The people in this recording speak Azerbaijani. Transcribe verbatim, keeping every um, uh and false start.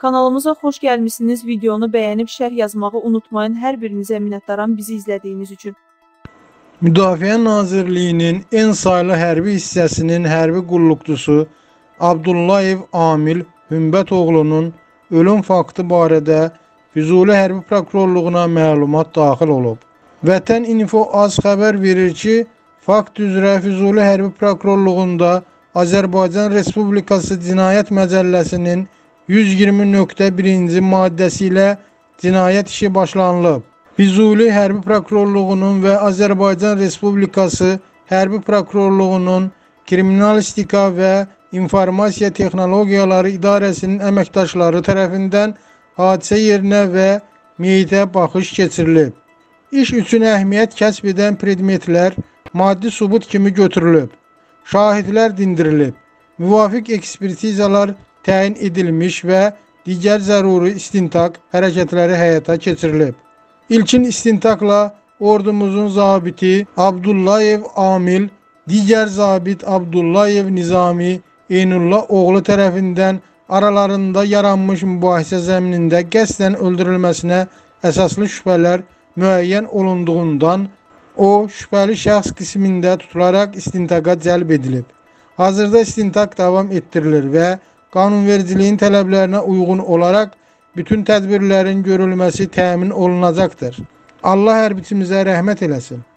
Kanalımıza xoş gəlmişsiniz. Videonu bəyənib şərh yazmağı unutmayın. Hər birinizə minnətdaram bizi izlədiyiniz üçün. Müdafiə Nazirliyinin en saylı hərbi hissəsinin hərbi qulluqçusu Abdullayev Amil Hümbətoğlu'nun ölüm faktı barədə Füzuli Hərbi Prokurorluğuna məlumat daxil olub. Vətən Info az xəbər verir ki, fakt üzrə Füzuli Hərbi Prokurorluğunda Azərbaycan Respublikası Cinayət Məcəlləsinin yüz iyirmi nöqtə birinci maddəsi ilə cinayət işi başlanılıb. Füzuli Hərbi Prokurorluğunun və Azərbaycan Respublikası Hərbi Prokurorluğunun Kriminalistika və İnformasiya Texnologiyaları İdarəsinin əməkdaşları tərəfindən hadisə yerinə və meyitə baxış keçirilib. İş üçün əhəmiyyət kəsb edən predmetlər maddi sübut kimi götürülüb. Şahidlər dindirilib. Müvafiq ekspertizalar təyin edilmiş və digər zəruri istintaq hərəkətləri həyata keçirilib. İlkin istintaqla ordumuzun zabiti Abdullayev Amil, digər zabit Abdullayev Nizami Eynullah oğlu tərəfindən aralarında yaranmış mübahisə zəminində qəsdən öldürülməsinə əsaslı şübhələr müəyyən olunduğundan o şübhəli şəxs qismində tutularaq istintaqa cəlb edilib. Hazırda istintaq davam etdirilir və qanunvericiliyin tələblərinə uyğun olaraq bütün tədbirlərin görülməsi təmin olunacaqdır. Allah hərbiçimizə rəhmət eləsin.